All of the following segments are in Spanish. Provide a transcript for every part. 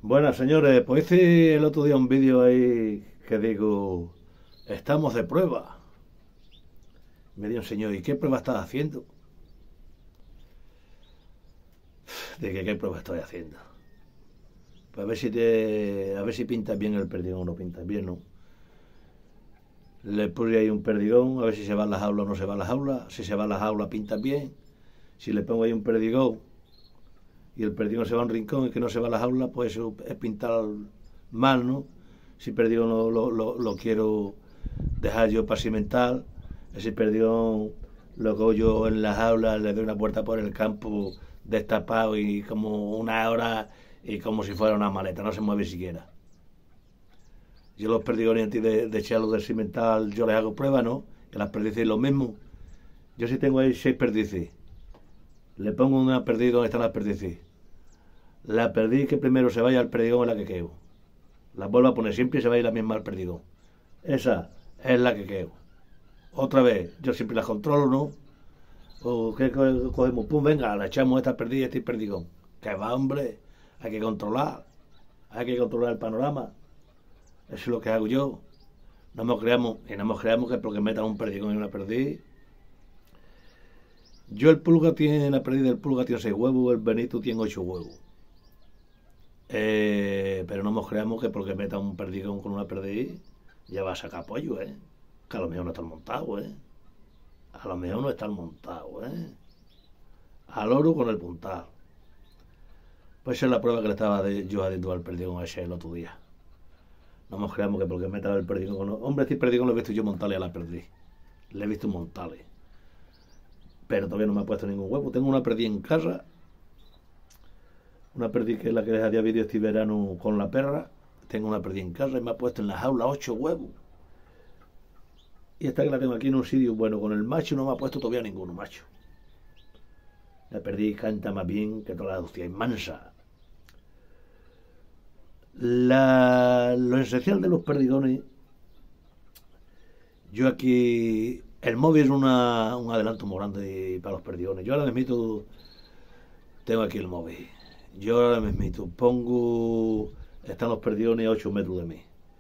Buenas, señores. Pues hice el otro día un vídeo ahí que digo, estamos de prueba. Me dio un señor, ¿y qué prueba estás haciendo? Dije, ¿qué prueba estoy haciendo? Pues a ver si pintas bien el perdigón o no pintas bien, ¿no? Le puse ahí un perdigón, a ver si se va a las aulas o no se va a las aulas. Si se va a las aulas, pintas bien. Si le pongo ahí un perdigón y el perdigón se va a un rincón y que no se va a las aulas, pues eso es pintar mal, ¿no? Si el perdigón lo quiero dejar yo para cimentar, ese perdigón lo cojo yo en las aulas, le doy una puerta por el campo destapado y como una hora y como si fuera una maleta, no se mueve siquiera. Yo los perdigones antes de echarlos de cimental, yo les hago pruebas, ¿no? Que las perdices lo mismo. Yo si tengo ahí 6 perdices, le pongo una perdiz donde están las perdices. La perdiz que primero se vaya al perdigón es la que quedo. La vuelvo a poner siempre y se va a ir la misma al perdigón. Esa es la que quedo. Otra vez, yo siempre las controlo, ¿no? O que cogemos, pum, venga, la echamos esta perdiz y este perdigón. Que va, hombre, hay que controlar el panorama. Eso es lo que hago yo. No nos creamos que porque metan un perdigón y una perdiz. Yo el pulga tiene, la perdiz del pulga tiene 6 huevos, el Benito tiene 8 huevos. Pero no nos creamos que porque metan un perdigón con una perdiz ya va a sacar pollo, ¿eh? Que a lo mejor no están montados, ¿eh? A lo mejor no están montados, ¿eh? Al oro con el puntal. Pues esa es la prueba que le estaba yo haciendo al perdigón ese el otro día. No nos creamos que porque metan el perdigón con... Hombre, este perdigón lo he visto yo montarle a la perdiz. Le he visto montarle. Pero todavía no me ha puesto ningún huevo. Tengo una perdiz en casa. Una perdiz que es la que les había vídeo este verano con la perra. Tengo una perdiz en casa y me ha puesto en la jaula 8 huevos. Y esta que la tengo aquí en un sitio, bueno, con el macho no me ha puesto todavía ninguno, macho. La perdiz canta más bien que toda la hostia, es mansa. Lo esencial de los perdigones, yo aquí, el móvil es un adelanto muy grande para los perdigones. Yo ahora mismo tengo aquí el móvil. Yo ahora mismo pongo, están los perdigones a 8 metros de mí.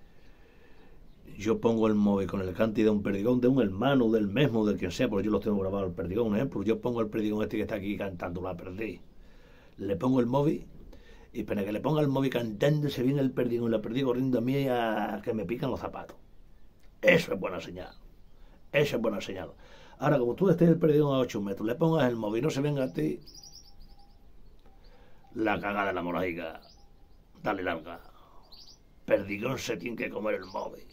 Yo pongo el móvil con el cante de un perdigón, de un hermano, del mismo, del quien sea, porque yo los tengo grabados el perdigón, un ejemplo. Yo pongo el perdigón este que está aquí cantando la perdiz. Le pongo el móvil y para que le ponga el móvil cantando se viene el perdigón y la perdiz corriendo a mí a que me pican los zapatos. Eso es buena señal. Eso es buena señal. Ahora, como tú estés el perdigón a 8 metros, le pongas el móvil y no se venga a ti, la cagada de la morajica. Dale larga. Perdigón se tiene que comer el móvil.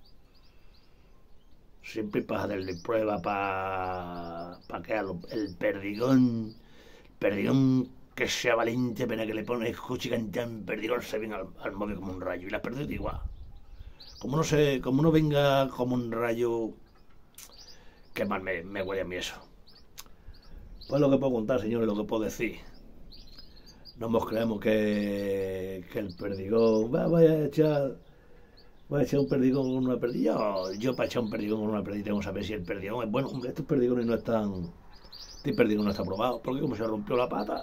Siempre para hacerle prueba para que el perdigón que sea valiente, pena que le pone escuche y cantar en perdigón se venga al móvil como un rayo. Y la perdiz igual. Como no venga como un rayo, qué mal me huele a mí eso. Pues lo que puedo contar, señores, lo que puedo decir. No nos creemos que el perdigón voy a echar un perdigón con una perdiz. Yo para echar un perdigón con una perdiz tengo que saber si el perdigón es bueno. Hombre, estos perdigones no están... Este perdigón no está probado. Porque como se rompió la pata,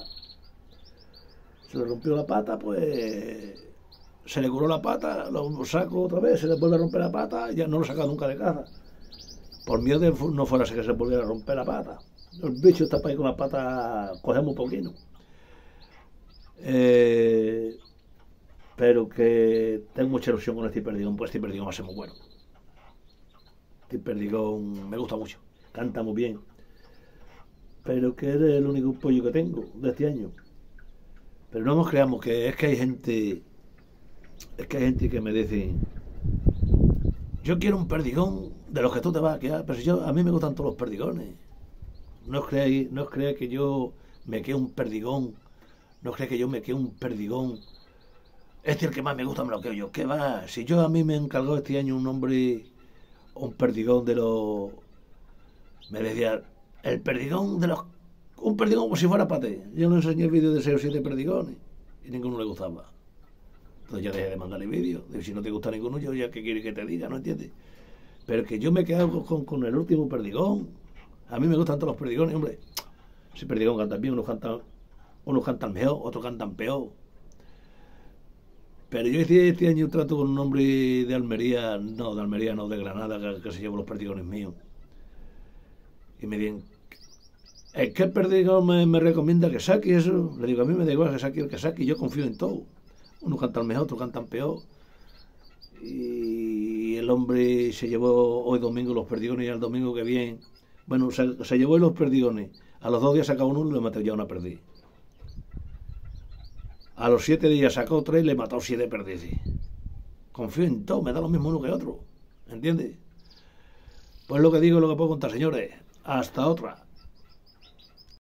pues... Se le curó la pata, lo saco otra vez, se le vuelve a romper la pata, ya no lo saca nunca de casa. Por miedo de no fuera así que se volviera a romper la pata. El bicho está para ahí con la pata, cogemos un poquito. Pero que tengo mucha ilusión con este perdigón, pues este perdigón va a ser muy bueno. Este perdigón me gusta mucho, canta muy bien, pero que es el único pollo que tengo de este año. Pero no nos creamos que es que hay gente que me dice, yo quiero un perdigón de los que tú te vas a quedar, pero si a mí me gustan todos los perdigones. No os creáis que yo me quede un perdigón, no os creáis que yo me quede un perdigón. Este es el que más me gusta, me lo quedo yo. ¿Qué va? Si yo a mí me encargó este año un hombre, un perdigón de los... Me decía, el perdigón de los... Un perdigón como si fuera paté. Yo le enseñé el vídeo de 6 o 7 perdigones y ninguno le gustaba. Entonces ya dejé de mandarle vídeos. Si no te gusta ninguno, yo ya qué quiere que te diga, ¿no entiendes? Pero que yo me quedo con el último perdigón. A mí me gustan todos los perdigones, hombre. Si perdigón canta bien, unos cantan mejor, otros cantan peor. Pero yo hice este año un trato con un hombre de Almería, no, de Granada, que se llevó los perdigones míos. Y me dicen, es que el perdigón me recomienda que saque eso. Le digo, a mí me da igual que saque el que saque, yo confío en todo. Uno cantan mejor, otro cantan peor. Y el hombre se llevó hoy domingo los perdigones y el domingo que viene. Bueno, se llevó los perdigones. A los 2 días sacó uno y le mató ya una perdiz. A los 7 días sacó 3 y le mató 7 perdices. Confío en todo, me da lo mismo uno que otro. ¿Entiendes? Pues lo que digo es lo que puedo contar, señores. Hasta otra.